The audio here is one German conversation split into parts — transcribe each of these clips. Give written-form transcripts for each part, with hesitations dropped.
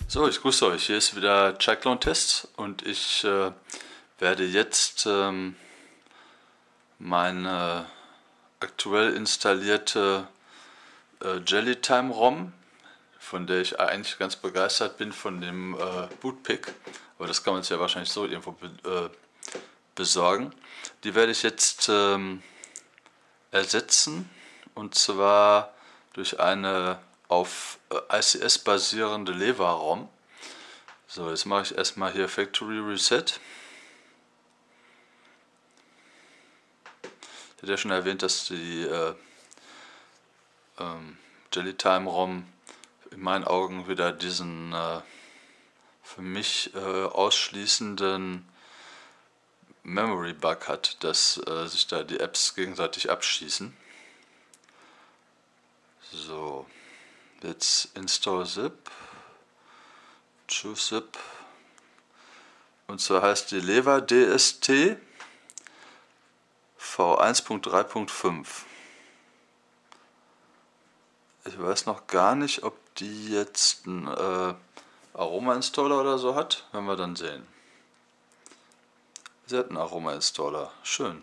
So, ich grüße euch. Hier ist wieder Cyclone Test und ich werde jetzt meine aktuell installierte Jellytime ROM, von der ich eigentlich ganz begeistert bin, von dem Bootpick, aber das kann man sich ja wahrscheinlich so irgendwo besorgen. Die werde ich jetzt ersetzen, und zwar durch eine auf ICS basierende Leva-ROM. So, jetzt mache ich erstmal hier Factory Reset. Ich hatte ja schon erwähnt, dass die Jellytime ROM in meinen Augen wieder diesen für mich ausschließenden Memory Bug hat, dass sich da die Apps gegenseitig abschießen. So, jetzt install zip, choose zip, und zwar heißt die Leva DST v1.3.5. Ich weiß noch gar nicht, ob die jetzt einen Aroma-Installer oder so hat, werden wir dann sehen. Sie hat einen Aroma-Installer, schön.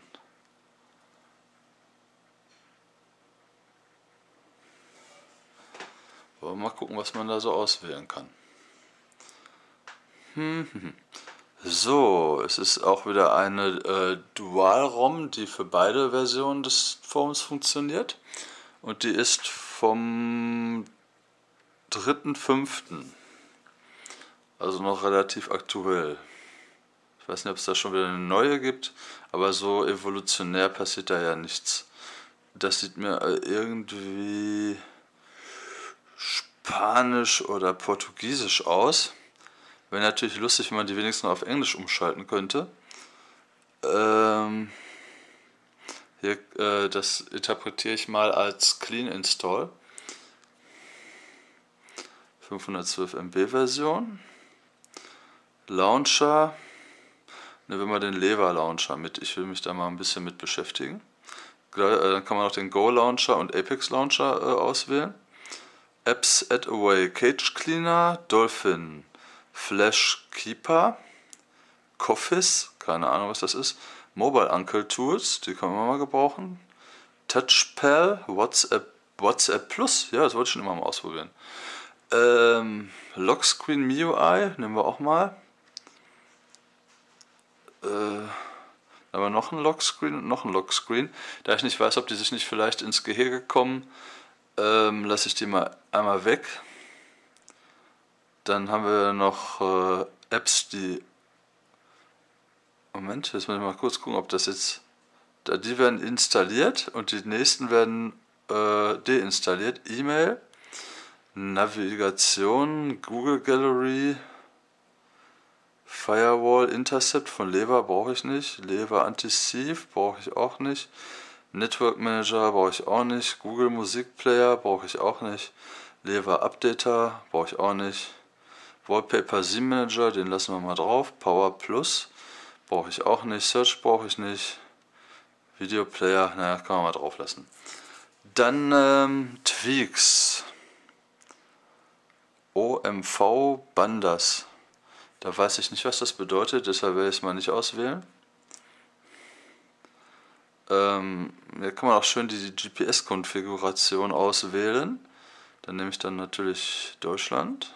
Wollen wir mal gucken, was man da so auswählen kann. So, es ist auch wieder eine Dual-ROM, die für beide Versionen des Forms funktioniert. Und die ist vom 3.5. Also noch relativ aktuell. Ich weiß nicht, ob es da schon wieder eine neue gibt, aber so evolutionär passiert da ja nichts. Das sieht mir irgendwie Spanisch oder Portugiesisch aus. Wäre natürlich lustig, wenn man die wenigstens auf Englisch umschalten könnte. Hier, das interpretiere ich mal als Clean Install. 512 MB Version. Launcher. Nehmen wir mal den Leva Launcher mit. Ich will mich da mal ein bisschen mit beschäftigen. Dann kann man auch den Go Launcher und Apex Launcher auswählen. Apps Add Away Cage Cleaner, Dolphin, Flash Keeper, Coffis, keine Ahnung was das ist, Mobile Uncle Tools, die können wir mal gebrauchen, Touchpal, WhatsApp Plus, ja, das wollte ich schon immer mal ausprobieren. Lockscreen MIUI, nehmen wir auch mal. Aber noch ein Lockscreen und noch ein Lockscreen. Da ich nicht weiß, ob die sich nicht vielleicht ins Gehege kommen, lasse ich die mal einmal weg. Dann haben wir noch Apps, die... Moment, jetzt muss ich mal kurz gucken, ob das jetzt... Die werden installiert und die nächsten werden deinstalliert. E-Mail, Navigation, Google Gallery, Firewall, Intercept von Leva brauche ich nicht. Leva Anti-Thief brauche ich auch nicht. Network Manager brauche ich auch nicht. Google Musik Player brauche ich auch nicht. Leva Updater brauche ich auch nicht. Wallpaper Theme Manager, den lassen wir mal drauf. Power Plus brauche ich auch nicht. Search brauche ich nicht. Video Player, naja, kann man mal drauf lassen. Dann Tweaks. OMV Bandas. Da weiß ich nicht, was das bedeutet, deshalb werde ich es mal nicht auswählen. Hier kann man auch schön die GPS-Konfiguration auswählen. Dann nehme ich dann natürlich Deutschland.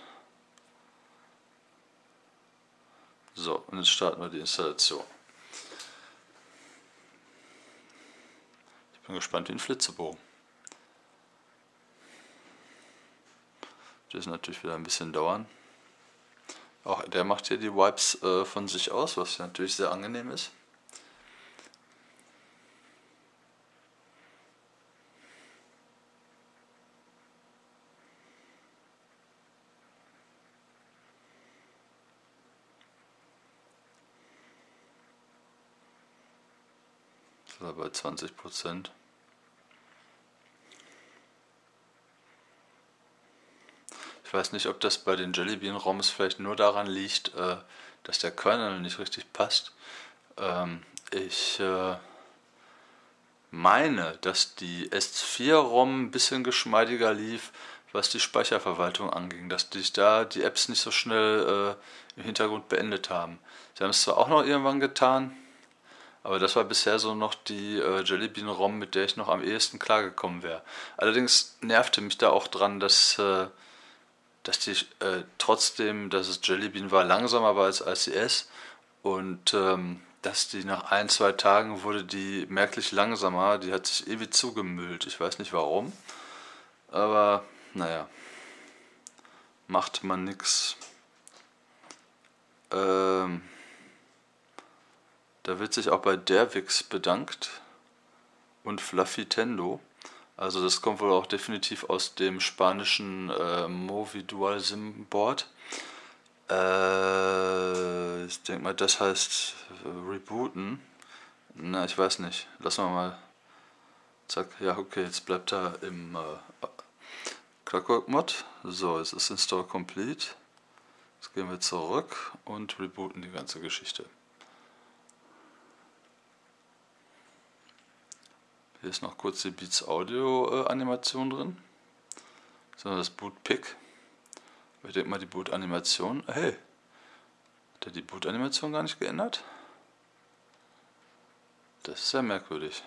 So, und jetzt starten wir die Installation. Ich bin gespannt wie ein Flitzebogen. Das wird natürlich wieder ein bisschen dauern. Auch der macht hier die Wipes von sich aus, was natürlich sehr angenehm ist. Das ist bei 20%. Ich weiß nicht, ob das bei den Jellybean-ROMs vielleicht nur daran liegt, dass der Kernel nicht richtig passt. Ich meine, dass die S4-ROM ein bisschen geschmeidiger lief, was die Speicherverwaltung anging, dass sich da die Apps nicht so schnell im Hintergrund beendet haben. Sie haben es zwar auch noch irgendwann getan, aber das war bisher so noch die Jelly Bean ROM, mit der ich noch am ehesten klargekommen wäre. Allerdings nervte mich da auch dran, dass die trotzdem, dass es Jelly Bean war, langsamer war als ICS und dass die nach ein, zwei Tagen wurde die merklich langsamer, die hat sich ewig zugemüllt. Ich weiß nicht warum, aber naja, macht man nix. Da wird sich auch bei Derwix bedankt und Fluffy-Tendo. Also das kommt wohl auch definitiv aus dem spanischen Movi Dual Sim Board. Ich denke mal, das heißt rebooten. Na, ich weiß nicht. Lassen wir mal. Zack, ja, okay, jetzt bleibt er im Clockwork Mod. So, es ist Install Complete. Jetzt gehen wir zurück und rebooten die ganze Geschichte. Hier ist noch kurz die Beats Audio Animation drin. So, das Boot Pick. Ich denke mal, die Boot Animation. Hey, hat er die Boot Animation gar nicht geändert? Das ist sehr merkwürdig.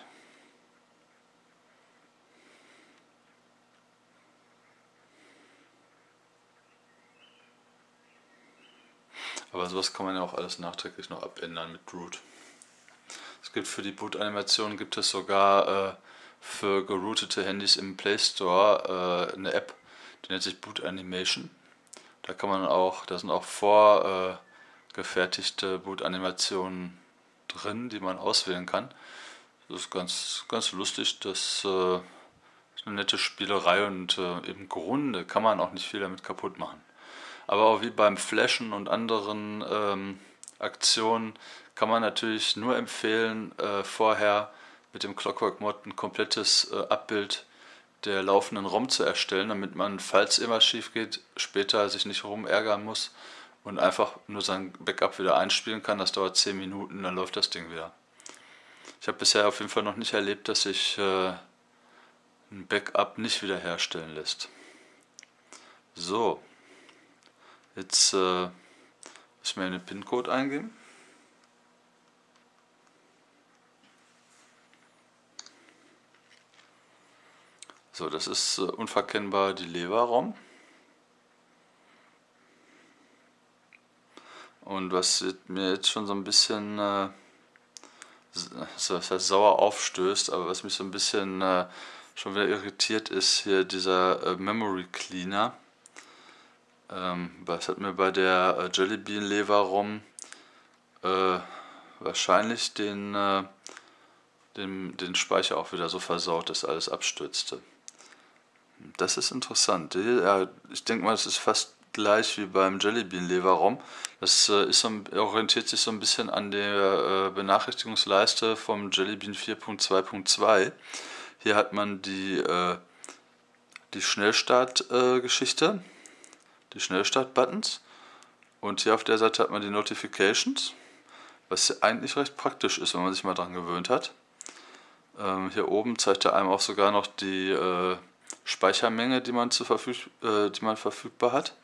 Aber sowas kann man ja auch alles nachträglich noch abändern mit Root. Es gibt für die Boot-Animation gibt es sogar für geroutete Handys im Play Store eine App, die nennt sich Boot Animation. Da kann man auch, da sind auch vorgefertigte Boot-Animationen drin, die man auswählen kann. Das ist ganz lustig, das ist eine nette Spielerei und im Grunde kann man auch nicht viel damit kaputt machen. Aber auch wie beim Flashen und anderen Aktionen kann man natürlich nur empfehlen, vorher mit dem Clockwork Mod ein komplettes Abbild der laufenden ROM zu erstellen, damit man, falls irgendwas schief geht, später sich nicht rumärgern muss und einfach nur sein Backup wieder einspielen kann. Das dauert 10 Minuten, dann läuft das Ding wieder. Ich habe bisher auf jeden Fall noch nicht erlebt, dass sich ein Backup nicht wiederherstellen lässt. So, jetzt müssen wir den PIN-Code eingeben. So, das ist unverkennbar die Lewa-ROM. Und was mir jetzt schon so ein bisschen das heißt, sauer aufstößt, aber was mich so ein bisschen schon wieder irritiert, ist hier dieser Memory Cleaner. Das hat mir bei der Jelly Bean Lewa ROM wahrscheinlich den Speicher auch wieder so versaut, dass alles abstürzte. Das ist interessant. Ja, ich denke mal, das ist fast gleich wie beim Jelly Bean Lewa ROM. Das orientiert sich so ein bisschen an der Benachrichtigungsleiste vom Jelly Bean 4.2.2. Hier hat man die Schnellstart-Geschichte, die Schnellstart-Buttons, und hier auf der Seite hat man die Notifications, was eigentlich recht praktisch ist, wenn man sich mal dran gewöhnt hat. Hier oben zeigt er einem auch sogar noch die Speichermenge, die man verfügbar hat.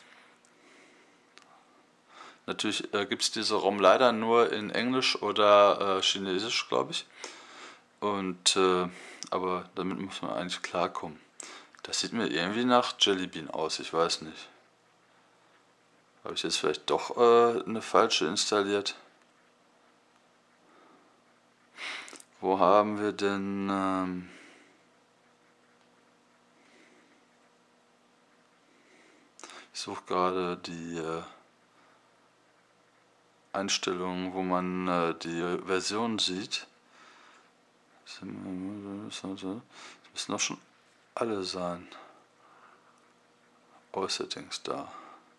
Natürlich gibt es diese ROM leider nur in Englisch oder Chinesisch, glaube ich. Und aber damit muss man eigentlich klarkommen. Das sieht mir irgendwie nach Jelly Bean aus, ich weiß nicht. Habe ich jetzt vielleicht doch eine falsche installiert? Wo haben wir denn... ich suche gerade die Einstellungen, wo man die Version sieht. Das müssen doch schon alle sein. All Settings da.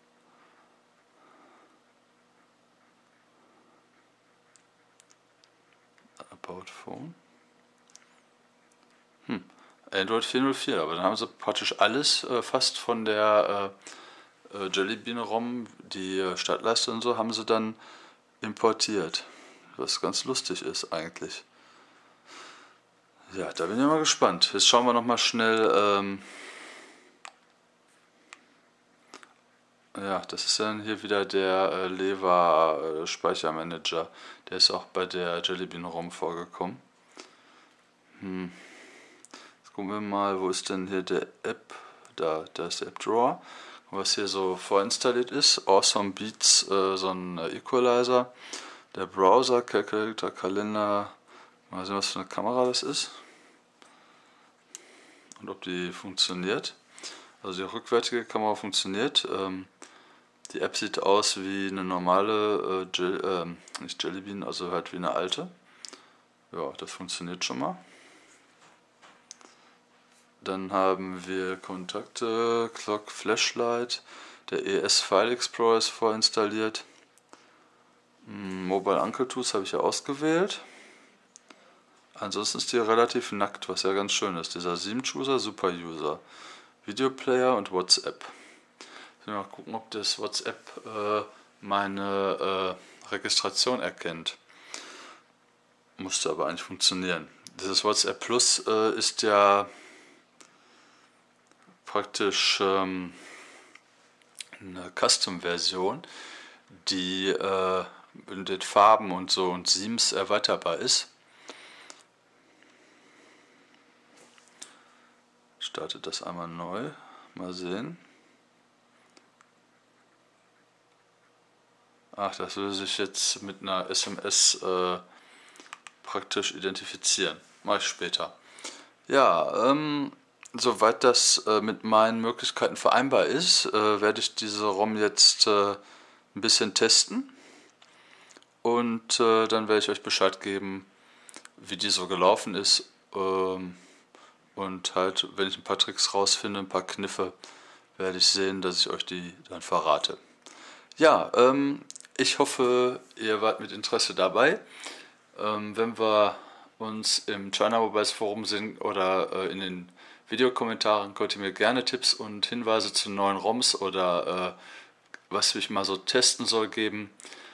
About Phone. Android 404, aber dann haben sie praktisch alles fast von der Jelly Bean ROM, die Startleiste und so, haben sie dann importiert. Was ganz lustig ist eigentlich. Ja, da bin ich mal gespannt. Jetzt schauen wir nochmal schnell Ja, das ist dann hier wieder der Leva Speichermanager. Der ist auch bei der Jelly Bean ROM vorgekommen. Jetzt gucken wir mal, wo ist denn hier der App? Da ist der App Drawer. Was hier so vorinstalliert ist. Awesome Beats, so ein Equalizer. Der Browser, Calculator, Kalender. Mal sehen, was für eine Kamera das ist. Und ob die funktioniert. Also die rückwärtige Kamera funktioniert. Die App sieht aus wie eine normale, nicht Jelly Bean, also halt wie eine alte. Ja, das funktioniert schon mal. Dann haben wir Kontakte, Clock, Flashlight. Der ES File Explorer ist vorinstalliert. Mobile Uncle Tools habe ich ja ausgewählt. Ansonsten ist die relativ nackt, was ja ganz schön ist. Dieser 7-Chooser, Super User, Videoplayer und WhatsApp. Ich will mal gucken, ob das WhatsApp meine Registration erkennt. Musste aber eigentlich funktionieren. Dieses WhatsApp Plus ist ja praktisch eine Custom-Version, die mit den Farben und so und Themes erweiterbar ist. Startet das einmal neu. Mal sehen. Ach, das würde sich jetzt mit einer SMS praktisch identifizieren. Mache ich später. Ja, soweit das mit meinen Möglichkeiten vereinbar ist, werde ich diese ROM jetzt ein bisschen testen. Und dann werde ich euch Bescheid geben, wie die so gelaufen ist. Und halt, wenn ich ein paar Tricks rausfinde, ein paar Kniffe, werde ich sehen, dass ich euch die dann verrate. Ja, ich hoffe, ihr wart mit Interesse dabei. Wenn wir uns im China Mobiles Forum sind oder in den Videokommentaren, könnt ihr mir gerne Tipps und Hinweise zu neuen ROMs oder was ich mal so testen soll geben.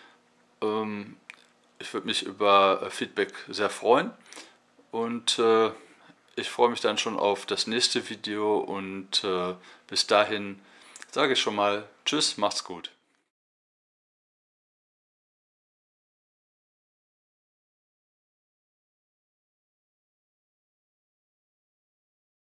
Ich würde mich über Feedback sehr freuen und ich freue mich dann schon auf das nächste Video und bis dahin sage ich schon mal Tschüss, macht's gut.